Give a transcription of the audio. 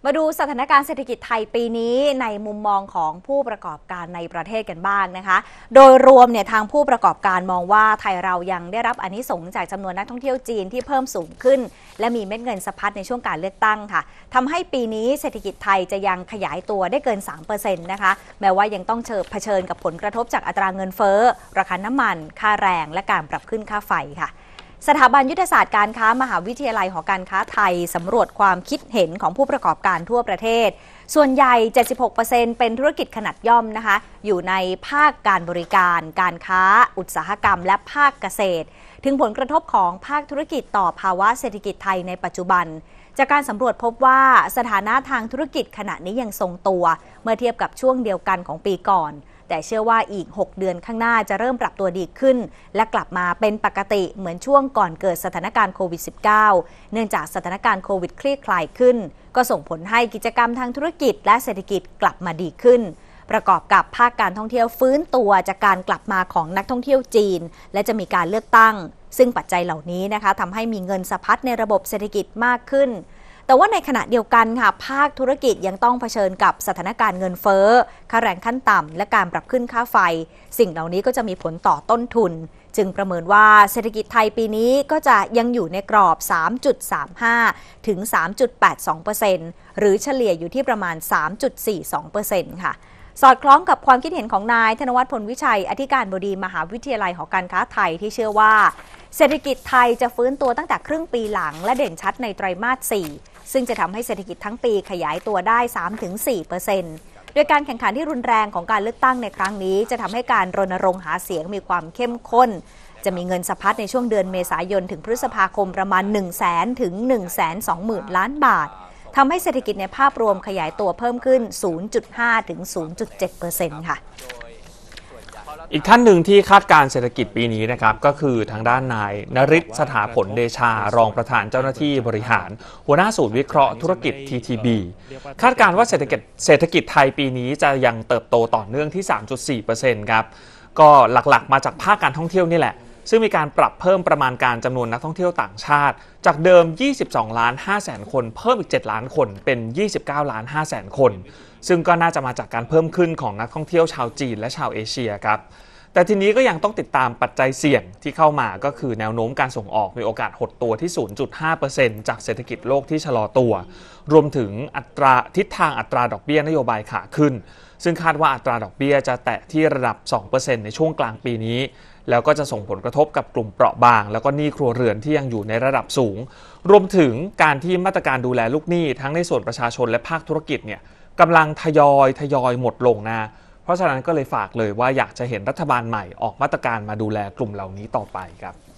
มาดูสถานการณ์เศรษฐกิจไทยปีนี้ในมุมมองของผู้ประกอบการในประเทศกันบ้างนะคะ โดยรวมเนี่ยทางผู้ประกอบการมองว่าไทยเรายังได้รับอานิสงส์จากจำนวนนักท่องเที่ยวจีนที่เพิ่มสูงขึ้นและมีเม็ดเงินสะพัดในช่วงการเลือกตั้งค่ะทำให้ปีนี้เศรษฐกิจไทยจะยังขยายตัวได้เกิน 3% นะคะแม้ว่ายังต้องเผชิญกับผลกระทบจากอัตราเงินเฟ้อราคาน้ำมันค่าแรงและการปรับขึ้นค่าไฟค่ะสถาบันยุทธศาสตร์การค้ามหาวิทยาลัยหอการค้าไทยสำรวจความคิดเห็นของผู้ประกอบการทั่วประเทศส่วนใหญ่ 76% เป็นธุรกิจขนาดย่อมนะคะอยู่ในภาคการบริการการค้าอุตสาหกรรมและภาคเกษตรถึงผลกระทบของภาคธุรกิจต่อภาวะเศรษฐกิจไทยในปัจจุบันจากการสำรวจพบว่าสถานะทางธุรกิจขณะนี้ยังทรงตัวเมื่อเทียบกับช่วงเดียวกันของปีก่อนแต่เชื่อว่าอีก6เดือนข้างหน้าจะเริ่มปรับตัวดีขึ้นและกลับมาเป็นปกติเหมือนช่วงก่อนเกิดสถานการณ์โควิด -19 เนื่องจากสถานการณ์โควิดคลี่คลายขึ้นก็ส่งผลให้กิจกรรมทางธุรกิจและเศรษฐกิจกลับมาดีขึ้นประกอบกับภาคการท่องเที่ยวฟื้นตัวจากการกลับมาของนักท่องเที่ยวจีนและจะมีการเลือกตั้งซึ่งปัจจัยเหล่านี้นะคะทำให้มีเงินสะพัดในระบบเศรษฐกิจมากขึ้นแต่ว่าในขณะเดียวกันค่ะภาคธุรกิจยังต้องเผชิญกับสถานการณ์เงินเฟ้อค่าแรงขั้นต่ำและการปรับขึ้นค่าไฟสิ่งเหล่านี้ก็จะมีผลต่อต้นทุนจึงประเมินว่าเศรษฐกิจไทยปีนี้ก็จะยังอยู่ในกรอบ 3.35 ถึง 3.82% หรือเฉลี่ยอยู่ที่ประมาณ 3.42% ค่ะสอดคล้องกับความคิดเห็นของนายธนวัฒน์ พลวิชัยอธิการบดีมหาวิทยาลัยหอการค้าไทยที่เชื่อว่าเศรษฐกิจไทยจะฟื้นตัวตั้งแต่ครึ่งปีหลังและเด่นชัดในไตรมาส 4 ซึ่งจะทำให้เศรษฐกิจทั้งปีขยายตัวได้ 3-4% โดยการแข่งขันที่รุนแรงของการเลือกตั้งในครั้งนี้จะทำให้การรณรงค์หาเสียงมีความเข้มข้นจะมีเงินสะพัดในช่วงเดือนเมษายนถึงพฤษภาคมประมาณ 100,000 ถึง 120,000 ล้านบาททำให้เศรษฐกิจในภาพรวมขยายตัวเพิ่มขึ้น 0.5 ถึง 0.7% ค่ะอีกท่านหนึ่งที่คาดการเศรษฐกิจปีนี้นะครับก็คือทางด้านนายนฤทธิ์สถาผลเดชารองประธานเจ้าหน้าที่บริหารหัวหน้าศูนย์วิเคราะห์ธุรกิจ TTB คาดการว่าเศรษฐกิจไทยปีนี้จะยังเติบโตต่อเนื่องที่ 3.4% ครับก็หลักๆมาจากภาคการท่องเที่ยวนี่แหละซึ่งมีการปรับเพิ่มประมาณการจำนวนนักท่องเที่ยวต่างชาติจากเดิม 22.5 คนเพิ่มอีก 7 ล้านคนเป็น 29.5 คนซึ่งก็น่าจะมาจากการเพิ่มขึ้นของนักท่องเที่ยวชาวจีนและชาวเอเชียครับแต่ทีนี้ก็ยังต้องติดตามปัจจัยเสี่ยงที่เข้ามาก็คือแนวโน้มการส่งออกมีโอกาสหดตัวที่ 0.5% จากเศรษฐกิจโลกที่ชะลอตัวรวมถึงทิศทางอัตราดอกเบี้ยนโยบายขาขึ้นซึ่งคาดว่าอัตราดอกเบี้ยจะแตะที่ระดับ 2% ในช่วงกลางปีนี้แล้วก็จะส่งผลกระทบกับกลุ่มเปราะบางแล้วก็หนี้ครัวเรือนที่ยังอยู่ในระดับสูงรวมถึงการที่มาตรการดูแลลูกหนี้ทั้งในส่วนประชาชนและภาคธุรกิจเนี่ยกำลังทยอยหมดลงนะเพราะฉะนั้นก็เลยฝากเลยว่าอยากจะเห็นรัฐบาลใหม่ออกมาตรการมาดูแลกลุ่มเหล่านี้ต่อไปครับ